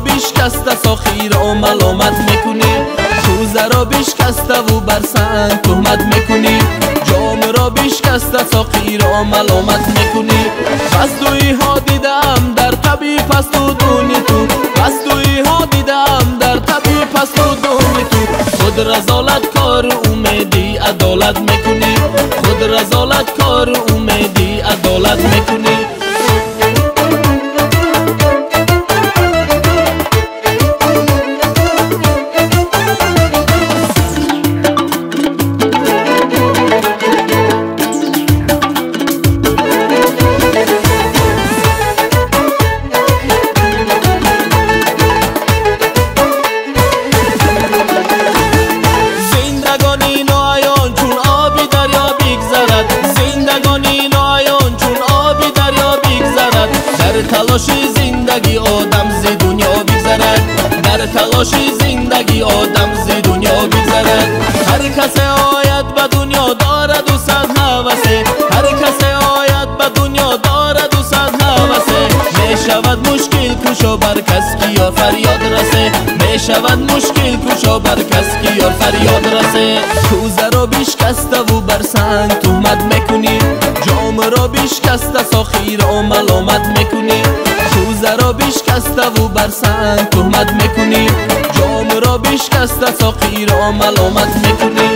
بیشکسته ساخیر و ملامت میکنی، کوزه را بیشکسته و بر سنگ تهمت میکنی، جام را بیشکسته ساخیر و ملامت میکنی. پستویی ها دیدم در طبیع پست و دونی تو، پستویی ها دیدم در طبیع پست و دونی تو. خود رزالت کار امیدی عدالت میکنی، خود رزالت کار امیدی عدالت میکنی. تلاشی زندگی آدم زی دنیا بگذرد، در تلاشی زندگی آدم زی دنیا بگذرد. هر کسی آید به دنیا دارد و صد هوسه، هر کسی آید به دنیا دارد و صد هوسه. می شود مشکل کشا بر کس کی یا فریاد رسه، می شود مشکل کشا بر کس کی یا فریاد رسه. کوزه را بیشکسته و بر سنگ تهمت میکنی، جام را بیشکسته ساخیر و ملامت میکنی، کوزه را بیشکسته و بر سنگ تهمت میکنی، جام را بیشکسته ساخیر و ملامت میکنی.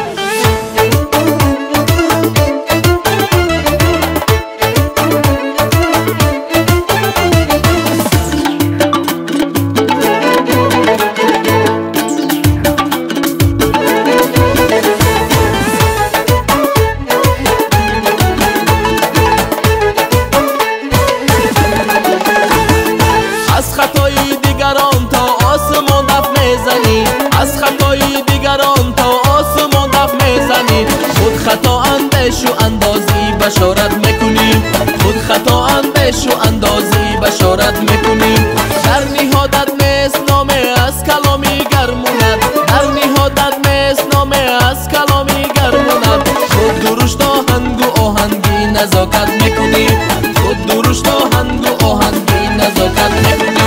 از خطای دیگران تا آسمان دف میزنی، از خطای دیگران تا آسمان دف میزنی. خود خطا اندیش و اندازی بشارت میکنی، خود خطا اندیش و اندازی بشارت میکنی. در نهادت نیست نامه از کلامی گرموند، در نهادت نیست نامه از کلامی گرموند. خود درشت آهنگ و آهنگی نزاکت میکنی، خود درشت آهنگ و آهنگی نزاکت میکنی.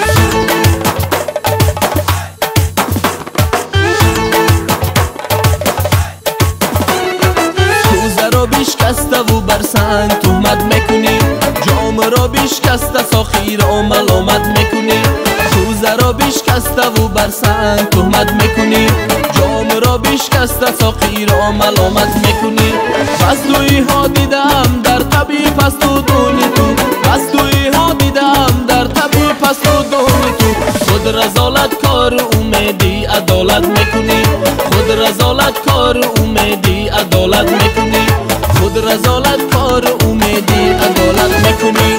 بیشکسته و بر سنگ تهمت میکنی، جام را بیشکسته ساخیر و ملامت میکنی، کوزه را بیشکسته و بر سنگ تهمت میکنی، جام را بیشکسته ساخیر و ملامت میکنی. پستویی ها دیدم در طبیع پست و دونی تو، پستویی ها دیدم در طبیع پست و دونی تو. خود رزالت کار امیدی عدالت میکنی، خود رزالت کار امیدی عدالت میکنی، خود رزالت کار امیدی عدالت میکنی.